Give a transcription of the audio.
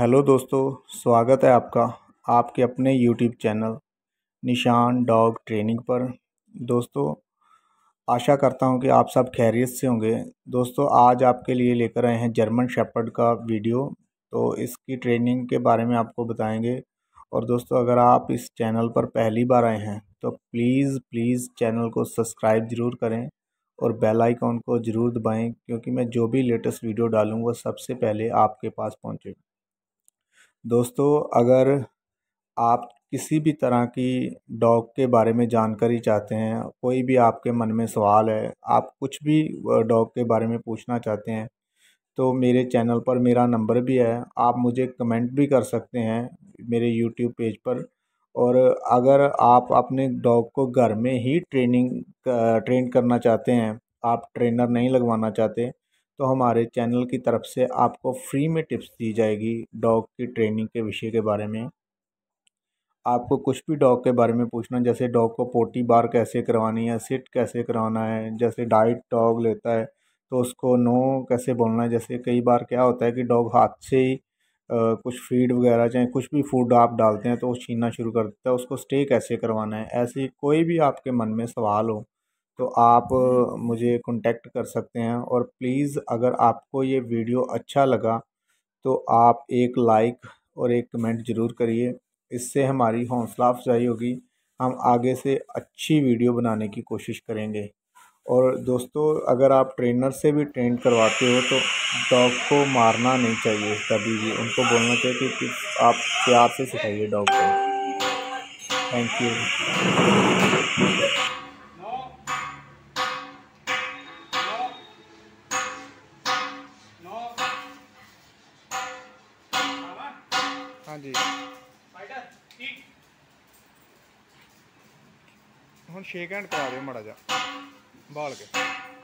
Hello दोस्तों, स्वागत है आपका आपके अपने YouTube channel Nishan dog training पर। दोस्तों, आशा करता हूं कि आप सब खैरियत से होंगे। दोस्तों, आज आपके लिए लेकर आए हैं जर्मन शेपर्ड का वीडियो। तो इसकी ट्रेनिंग के बारे में आपको बताएंगे। और दोस्तों, अगर आप इस चैनल पर पहली बार आए हैं तो प्लीज़ चैनल को सब्सक्राइब ज़रूर करें और बेल आइकॉन को ज़रूर दबाएं, क्योंकि मैं जो भी लेटेस्ट वीडियो डालूँ वो सबसे पहले आपके पास पहुँचे। दोस्तों, अगर आप किसी भी तरह की डॉग के बारे में जानकारी चाहते हैं, कोई भी आपके मन में सवाल है, आप कुछ भी डॉग के बारे में पूछना चाहते हैं, तो मेरे चैनल पर मेरा नंबर भी है। आप मुझे कमेंट भी कर सकते हैं मेरे यूट्यूब पेज पर। और अगर आप अपने डॉग को घर में ही ट्रेन करना चाहते हैं, आप ट्रेनर नहीं लगवाना चाहते, तो हमारे चैनल की तरफ से आपको फ्री में टिप्स दी जाएगी डॉग की ट्रेनिंग के विषय के बारे में। आपको कुछ भी डॉग के बारे में पूछना, जैसे डॉग को पोटी बार कैसे करवानी है, सिट कैसे करवाना है, जैसे डाइट डॉग लेता है तो उसको नो कैसे बोलना है। जैसे कई बार क्या होता है कि डॉग हाथ से ही कुछ फीड वगैरह चाहे कुछ भी फूड आप डालते हैं तो वो छीनना शुरू कर देता है, उसको स्टे कैसे करवाना है। ऐसी कोई भी आपके मन में सवाल हो तो आप मुझे कांटेक्ट कर सकते हैं। और प्लीज़, अगर आपको ये वीडियो अच्छा लगा तो आप एक लाइक और एक कमेंट ज़रूर करिए। इससे हमारी हौसला अफजाई होगी, हम आगे से अच्छी वीडियो बनाने की कोशिश करेंगे। और दोस्तों, अगर आप ट्रेनर से भी ट्रेन करवाते हो तो डॉग को मारना नहीं चाहिए कभी भी। उनको बोलना चाहिए कि आप प्यार से सिखाइए डॉग को। Thank you. हाँ जी, ਹੁਣ 6 ਘੰਟੇ ਕਰਾ ਦਿਓ ਮਾੜਾ ਜਿਹਾ ਬਾਲ ਕੇ।